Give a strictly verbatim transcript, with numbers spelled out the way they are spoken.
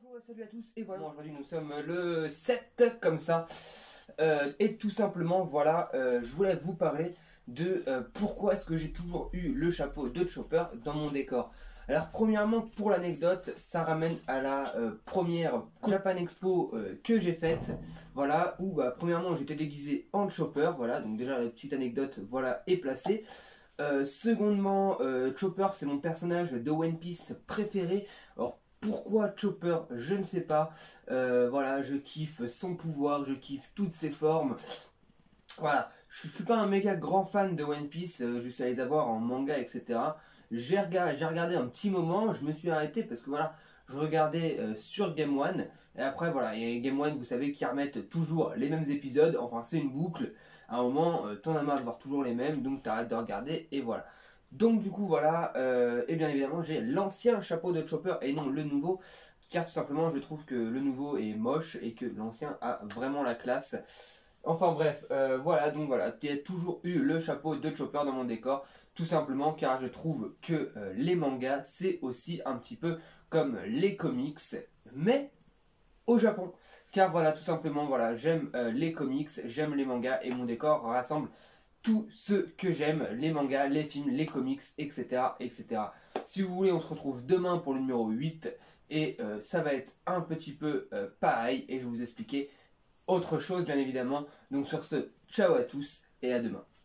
Bonjour et salut à tous, et voilà, aujourd'hui nous sommes le sept comme ça, euh, et tout simplement voilà, euh, je voulais vous parler de euh, pourquoi est-ce que j'ai toujours eu le chapeau de Chopper dans mon décor. Alors premièrement, pour l'anecdote, ça ramène à la euh, première Japan Expo euh, que j'ai faite, voilà, où bah, premièrement j'étais déguisé en Chopper, voilà, donc déjà la petite anecdote voilà est placée. Euh, secondement, euh, Chopper c'est mon personnage de One Piece préféré. Alors pourquoi Chopper, je ne sais pas. Euh, voilà, je kiffe son pouvoir, je kiffe toutes ses formes. Voilà, je, je suis pas un méga grand fan de One Piece, euh, je suis allé les avoir en manga, et cetera. J'ai regardé, j'ai regardé un petit moment, je me suis arrêté parce que voilà, je regardais euh, sur Game One. Et après voilà, et Game One, vous savez qu'ils remettent toujours les mêmes épisodes, enfin c'est une boucle. À un moment, euh, t'en as marre de voir toujours les mêmes, donc t'arrêtes de regarder et voilà. Donc du coup voilà, euh, et bien évidemment j'ai l'ancien chapeau de Chopper et non le nouveau, car tout simplement je trouve que le nouveau est moche et que l'ancien a vraiment la classe. Enfin bref, euh, voilà, donc voilà, il y a toujours eu le chapeau de Chopper dans mon décor, tout simplement car je trouve que euh, les mangas c'est aussi un petit peu comme les comics, mais au Japon. Car voilà, tout simplement, voilà, j'aime euh, les comics, j'aime les mangas et mon décor rassemble tout ce que j'aime, les mangas, les films, les comics, et cetera, et cetera. Si vous voulez, on se retrouve demain pour le numéro huit et euh, ça va être un petit peu euh, pareil et je vais vous expliquer autre chose bien évidemment. Donc sur ce, ciao à tous et à demain.